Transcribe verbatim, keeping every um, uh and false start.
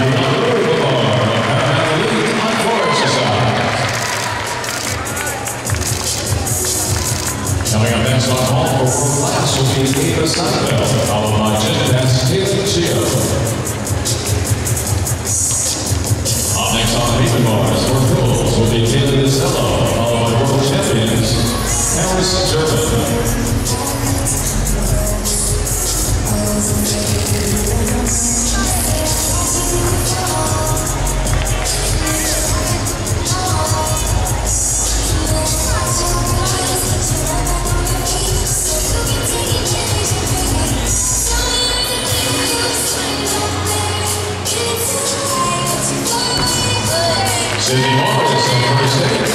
Coming up next on call for world class will be Ava Seinfeld, followed by Jen Pence, Taylor Chio. Up next on the Beacon Bars for Phils will be Taylor DeSello, followed by world champions Harris German. Sydney Morris on first stage.